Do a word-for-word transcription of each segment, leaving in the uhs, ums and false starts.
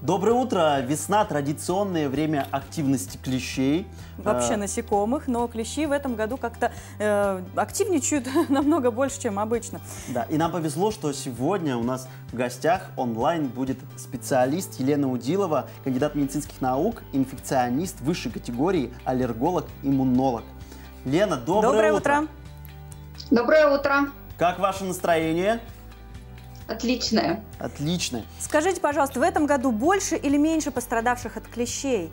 Доброе утро! Весна – традиционное время активности клещей. Вообще насекомых, но клещи в этом году как-то э, активничают намного больше, чем обычно. Да, и нам повезло, что сегодня у нас в гостях онлайн будет специалист Елена Удилова, кандидат медицинских наук, инфекционист высшей категории, аллерголог, иммунолог. Лена, доброе, доброе утро! утро! Доброе утро! Как ваше настроение? Отличное. Отлично. Скажите, пожалуйста, в этом году больше или меньше пострадавших от клещей?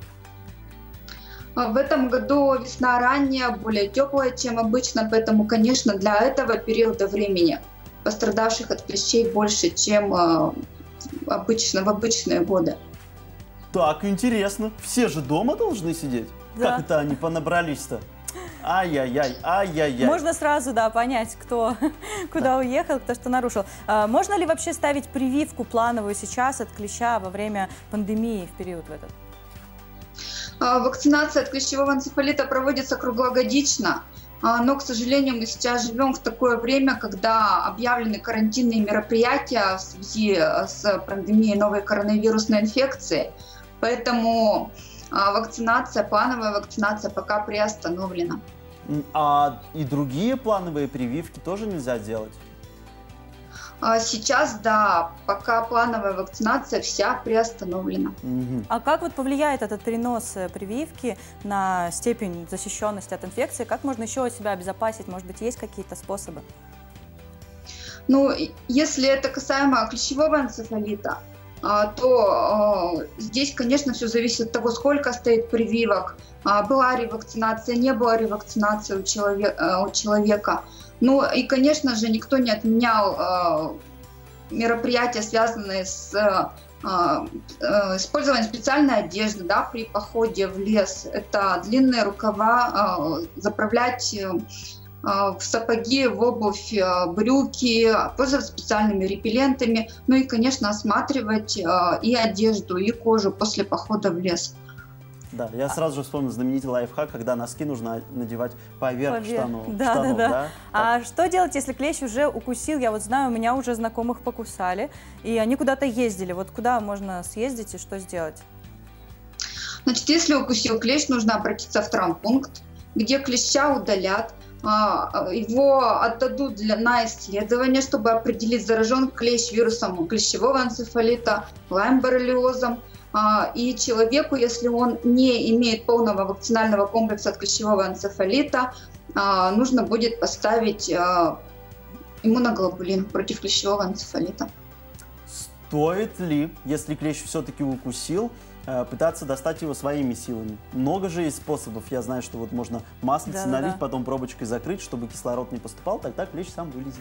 В этом году весна ранняя, более теплая, чем обычно, поэтому, конечно, для этого периода времени пострадавших от клещей больше, чем обычно, в обычные годы. Так, интересно. Все же дома должны сидеть? Да. Как это они понабрались-то? Ай-яй-яй, ай-яй-яй. Можно сразу, да, понять, кто куда да. уехал, кто что нарушил. А, можно ли вообще ставить прививку плановую сейчас от клеща во время пандемии в период в этот? Вакцинация от клещевого энцефалита проводится круглогодично, но, к сожалению, мы сейчас живем в такое время, когда объявлены карантинные мероприятия в связи с пандемией новой коронавирусной инфекции, поэтому вакцинация, плановая вакцинация пока приостановлена. А и другие плановые прививки тоже нельзя делать? Сейчас, да, пока плановая вакцинация вся приостановлена. Угу. А как вот повлияет этот перенос прививки на степень защищенности от инфекции? Как можно еще себя обезопасить? Может быть, есть какие-то способы? Ну, если это касаемо клещевого энцефалита, то э, здесь, конечно, все зависит от того, сколько стоит прививок, э, была ревакцинация, не была ревакцинации у, человек, э, у человека. Ну и, конечно же, никто не отменял э, мероприятия, связанные с э, э, использованием специальной одежды, да, при походе в лес. Это длинные рукава, э, заправлять э, в сапоги, в обувь, брюки, пользоваться специальными репеллентами, ну и, конечно, осматривать и одежду, и кожу после похода в лес. Да, я сразу же вспомнил знаменитый лайфхак, когда носки нужно надевать поверх, поверх. штанов. Да, штанов, да, да. Да? А что делать, если клещ уже укусил? Я вот знаю, у меня уже знакомых покусали, и они куда-то ездили. Вот куда можно съездить и что сделать? Значит, если укусил клещ, нужно обратиться в травмпункт, где клеща удалят, его отдадут для, на исследование, чтобы определить, заражен клещ вирусом клещевого энцефалита, лайм-боррелиозом. И человеку, если он не имеет полного вакцинального комплекса от клещевого энцефалита, нужно будет поставить иммуноглобулин против клещевого энцефалита. Стоит ли, если клещ все-таки укусил, пытаться достать его своими силами? Много же есть способов. Я знаю, что вот можно маслице да, налить, да. потом пробочкой закрыть, чтобы кислород не поступал, тогда клещ сам вылезет.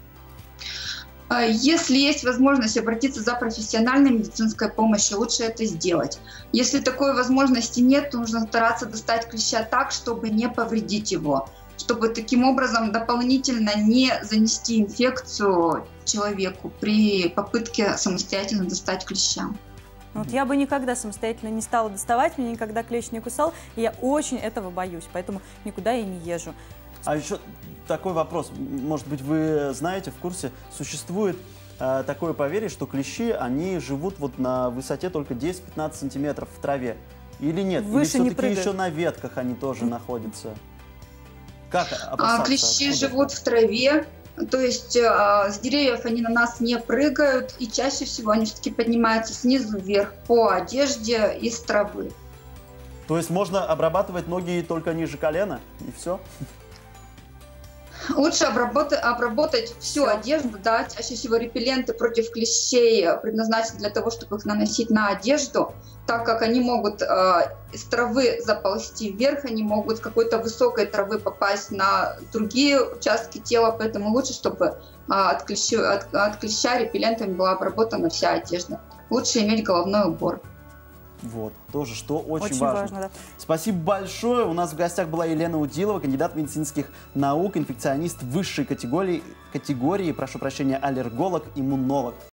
Если есть возможность обратиться за профессиональной медицинской помощью, лучше это сделать. Если такой возможности нет, то нужно стараться достать клеща так, чтобы не повредить его, чтобы таким образом дополнительно не занести инфекцию человеку при попытке самостоятельно достать клеща. Вот я бы никогда самостоятельно не стала доставать, меня никогда клещ не кусал, и я очень этого боюсь, поэтому никуда я не езжу. А еще такой вопрос, может быть, вы знаете, в курсе, существует э, такое поверье, что клещи, они живут вот на высоте только десять-пятнадцать сантиметров в траве, или нет? Выше или все-таки еще на ветках они тоже находятся? Как опасаться? Клещи живут в траве. То есть э, с деревьев они на нас не прыгают, и чаще всего они все-таки поднимаются снизу вверх по одежде из травы. То есть можно обрабатывать ноги только ниже колена, и все? Лучше обработать, обработать всю одежду, да, чаще всего репелленты против клещей предназначены для того, чтобы их наносить на одежду, так как они могут э, из травы заползти вверх, они могут с какой-то высокой травы попасть на другие участки тела, поэтому лучше, чтобы э, от, клеща, от, от клеща репеллентами была обработана вся одежда. Лучше иметь головной убор. Вот, тоже, что очень, очень важно. важно да. Спасибо большое. У нас в гостях была Елена Удилова, кандидат медицинских наук, инфекционист высшей категории, категории, прошу прощения, аллерголог, иммунолог.